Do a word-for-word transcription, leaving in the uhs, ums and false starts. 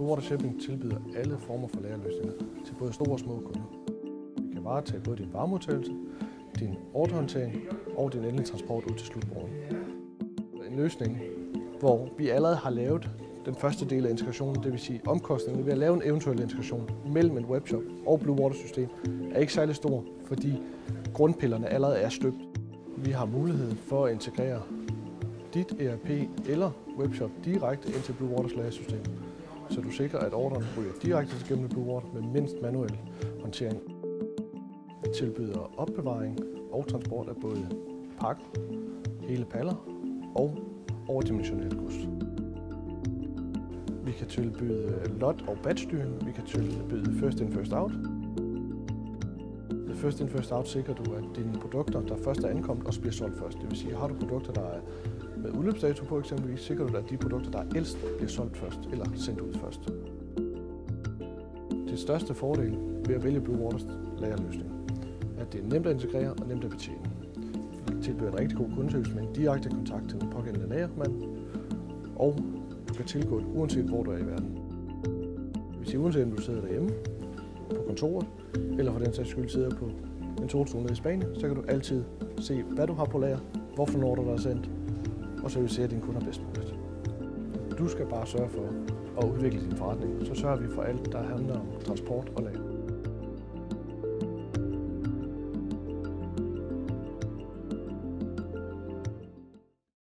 Blue Water Shipping tilbyder alle former for lagerløsninger til både store og små kunder. Vi kan varetage både din varemodtagelse, din ordrehåndtering og din endelige transport ud til slutbrugeren. En løsning, hvor vi allerede har lavet den første del af integrationen, det vil sige omkostningen ved at lave en eventuel integration mellem en webshop og Blue Water system, er ikke særlig stor, fordi grundpillerne allerede er støbt. Vi har mulighed for at integrere dit E R P eller webshop direkte ind til Blue Waters lagersystem, så du sikrer, at ordren ryger direkte igennem Blue Water med mindst manuel håndtering. Vi tilbyder opbevaring og transport af både pakker, hele paller og overdimensioneret gods. Vi kan tilbyde lot- og batchstyring. Vi kan tilbyde first in, first out. First in, first out sikrer du, at dine produkter, der først er ankommet, også bliver solgt først. Det vil sige, har du produkter, der er med udløbsdato på eksempelvis, sikrer du, at de produkter, der er ældst, bliver solgt først eller sendt ud først. Det største fordel ved at vælge Blue Waters lagerløsning er, at det er nemt at integrere og nemt at betjene. Vi tilbyder en rigtig god kundeservice med en direkte kontakt til den pågældende lagermand, og du kan tilgå det uanset hvor du er i verden. Det vil sige, uanset om du sidder derhjemme, på kontoret, eller for den sags skyld sidder på en solstol nede i Spanien, så kan du altid se, hvad du har på lager, hvorfor en ordre der er sendt, og så vil vi se, at dine kunder bedst muligt. Du skal bare sørge for at udvikle din forretning, så sørger vi for alt, der handler om transport og lager.